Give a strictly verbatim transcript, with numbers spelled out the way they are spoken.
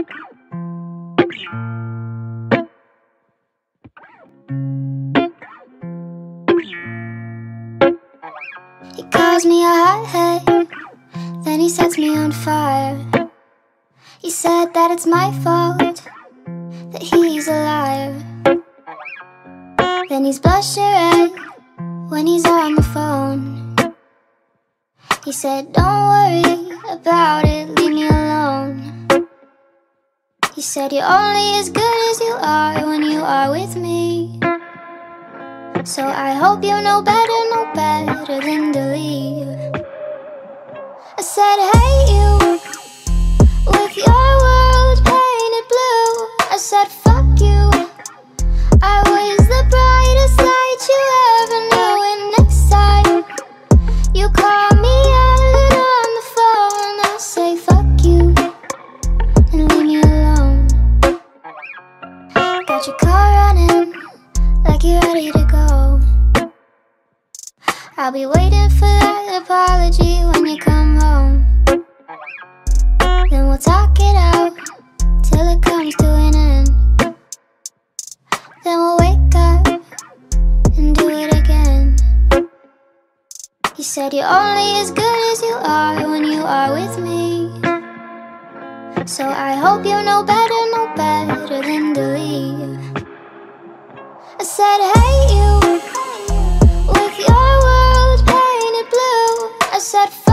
He calls me a hothead, then he sets me on fire. He said that it's my fault, that he's a liar. Then he's blushing red when he's on the phone. He said, don't worry about it, leave me alone. He said, you're only as good as you are when you are with me. So I hope you know better, know better than to leave. I said, hey you, with your world painted blue. I said, fuck you, I was the brightest light you ever knew. And next time you call me out on the phone, I'll say fuck you and leave me alone. Got your car running like you're ready to go. I'll be waiting for that apology when you come home. Then we'll talk it out till it comes to an end. Then we'll wake up and do it again. You said you're only as good as you are when you are with me. So I hope you know better, know better than to leave. I said, hey you, with your world painted blue. I said,